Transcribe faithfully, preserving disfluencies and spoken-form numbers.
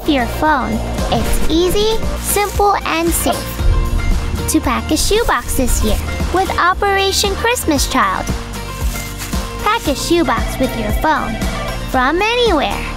with your phone. It's easy, simple, and safe to pack a shoebox this year with Operation Christmas Child. Pack a shoebox with your phone from anywhere.